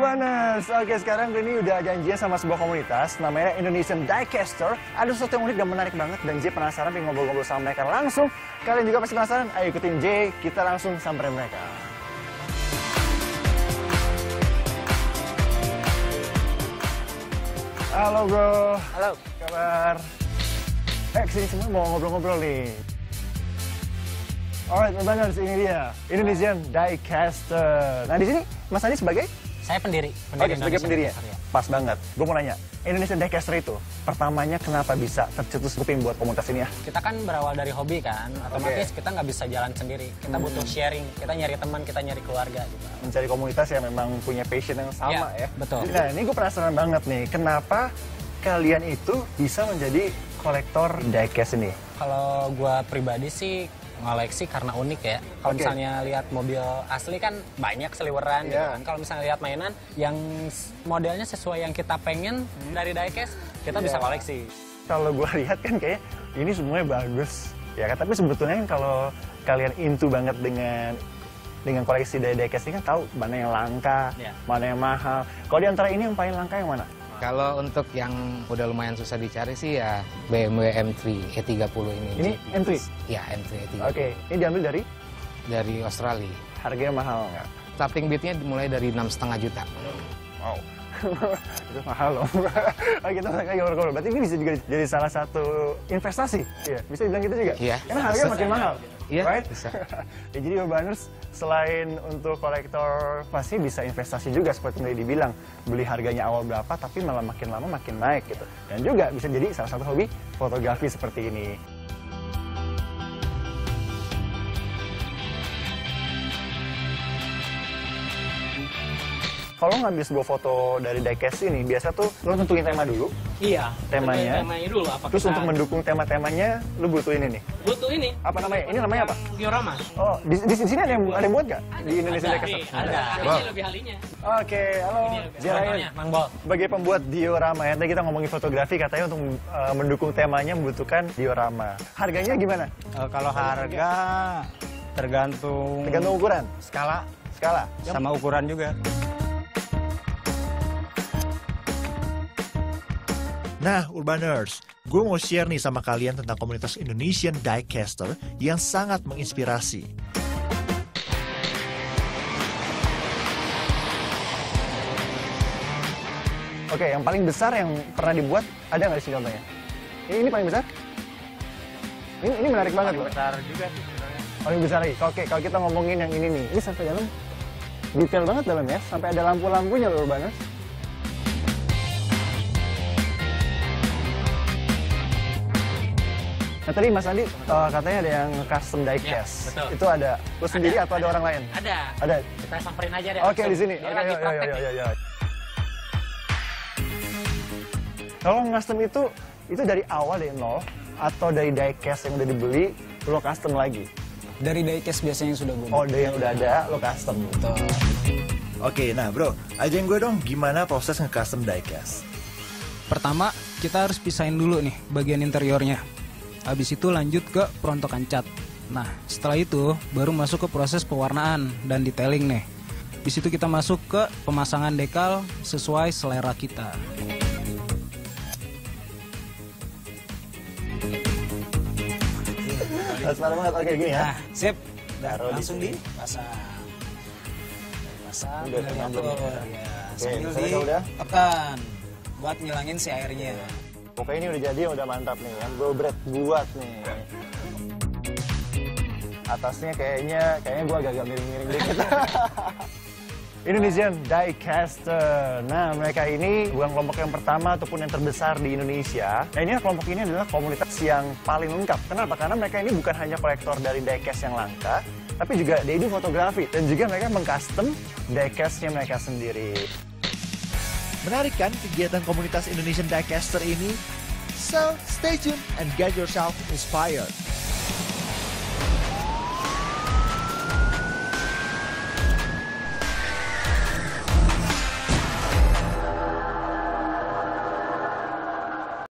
Urbaners, oke sekarang gue ini udah janjian sama sebuah komunitas namanya Indonesian Diecaster. Ada sesuatu yang unik dan menarik banget dan J penasaran pengen ngobrol-ngobrol sama mereka langsung. Kalian juga pasti penasaran? Ayo ikutin J, kita langsung samperin mereka. Halo bro. Halo. Kabar? Kesini semua mau ngobrol-ngobrol nih. Alright, Urbaners, ini dia Indonesian Diecaster. Nah di sini Mas Andi sebagai? Saya pendiri. Oke, sebagai pendiri ya? Pas banget. Gue mau nanya, Indonesian Diecaster itu pertamanya kenapa bisa tercetus kuping buat komunitas ini ya? Kita kan berawal dari hobi kan, otomatis kita nggak bisa jalan sendiri. Kita butuh sharing, kita nyari teman, kita nyari keluarga gitu. Mencari komunitas yang memang punya passion yang sama ya? Betul. Nah ini gue penasaran banget nih, kenapa kalian itu bisa menjadi kolektor diecast ini? Kalau gua pribadi sih ngoleksi karena unik ya. Kalau misalnya lihat mobil asli kan banyak seliweran gitu kan. Kalau misalnya lihat mainan yang modelnya sesuai yang kita pengen dari diecast, kita bisa koleksi. Kalau gue lihat kan kayak ini semuanya bagus ya kan, tapi sebetulnya kan kalau kalian into banget dengan koleksi dari diecast ini kan tahu mana yang langka, mana yang mahal. Kalau di antara ini yang paling langka yang mana? Kalau untuk yang udah lumayan susah dicari sih ya BMW M3 E30 ini. Ini M3? Ya, M3 E30. Oke, ini diambil dari? Dari Australia. Harganya mahal nggak? Starting bidnya mulai dari 6,5 juta. Wow. Itu mahal loh. Kita ngobrol-ngobrol. Berarti ini bisa juga jadi salah satu investasi? Iya, bisa dibilang gitu juga? Iya. Karena harganya makin mahal. Iya, right? bisa. Ya, jadi Urbaners, selain untuk kolektor, pasti bisa investasi juga seperti yang dibilang. Beli harganya awal berapa, tapi malah makin lama makin naik gitu. Dan juga bisa jadi salah satu hobi fotografi seperti ini. Kalau ngambil sebuah foto dari diecast ini, biasa tuh lo tentuin tema dulu. Iya. Temanya dulu apa? Terus untuk mendukung tema-temanya, lo butuh ini nih. Butuh ini. Apa namanya? Ini namanya apa? Diorama. Oh, di sini ada yang buat nggak? Di Indonesia Diecaster? Ada. Ini lebih ahlinya. Oke, halo. Jerain. Mang Bol. Sebagai pembuat diorama ya, tadi kita ngomongin fotografi, katanya untuk mendukung temanya membutuhkan diorama. Harganya gimana? Kalau harga tergantung ukuran? skala Yang sama ukuran juga. Nah, Urbaners, gue mau share nih sama kalian tentang komunitas Indonesian Diecaster yang sangat menginspirasi. Oke, yang paling besar yang pernah dibuat, ada nggak di sini contohnya? Ini paling besar? Ini menarik banget loh. Besar juga sih sebenarnya. Paling besar lagi. Oke, kalau kita ngomongin yang ini nih, ini sampai dalam, detail banget dalamnya, sampai ada lampu-lampunya loh Urbaners. Nah tadi Mas Andi katanya ada yang custom diecast. Betul. Itu ada lu sendiri atau ada orang lain? Ada. Ada. Kita samperin aja deh. Oke, di sini. Biar lagi praktek nih. Kalau custom itu dari awal dari nol atau dari diecast yang udah dibeli lo custom lagi? Dari diecast biasanya yang sudah gue. Oh, dari yang udah ada lo custom. Betul. Oke, nah bro, ajarin gue dong gimana proses nge-custom diecast. Pertama, kita harus pisahin dulu nih bagian interiornya. Habis itu lanjut ke perontokan cat. Nah, setelah itu baru masuk ke proses pewarnaan dan detailing nih. Di situ kita masuk ke pemasangan dekal sesuai selera kita. Banget, oke gini ya. Nah, sip. Taruh Langsung di sini. dipasang. Pasang, Udah, tinggal belum. diatur. Ya, sambil misalnya udah. ditekan buat ngilangin si airnya. Pokoknya ini udah jadi, udah mantap nih kan. Bro buat nih. Atasnya kayaknya gua agak miring-miring dikit. Indonesian Diecaster. Nah, mereka ini bukan kelompok yang pertama ataupun yang terbesar di Indonesia. Nah, ini kelompok ini adalah komunitas yang paling lengkap. Kenapa? Karena mereka ini bukan hanya kolektor dari diecast yang langka, tapi juga they do fotografi dan juga mereka mengcustom diecastnya mereka sendiri. Menarik kan kegiatan komunitas Indonesian Diecaster ini? So, stay tuned and get yourself inspired.